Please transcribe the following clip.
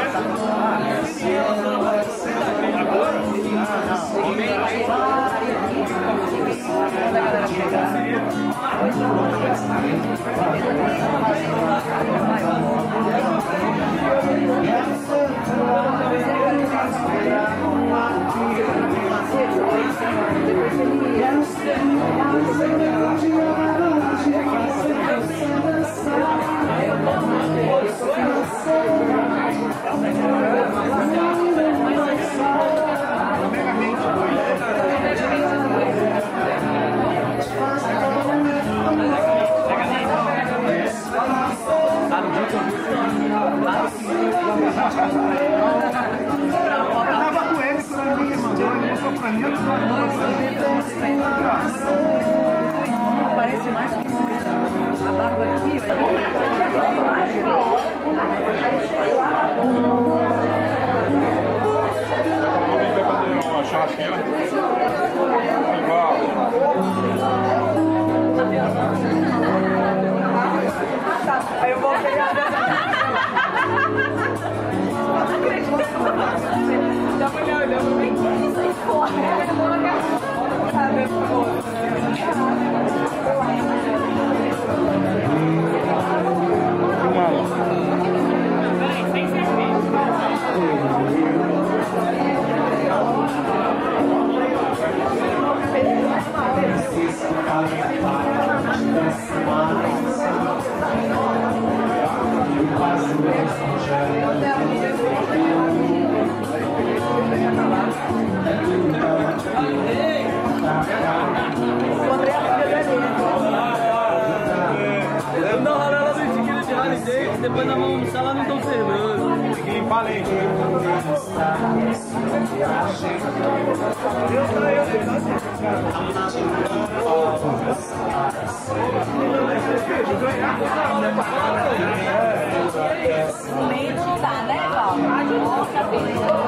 Parece mais que a barba aqui. Uma churrasqueira. Igual. Aí eu vou pegar. Já foi me olhando bem que isso aí fora. Sabe, por favor. Sem cerveja. Eu não ralei lá do Itiquira de Harley, depois nós vamos almoçar lá no Dom Fernando. Tem que limpar a lente. Tá, né, Clauber?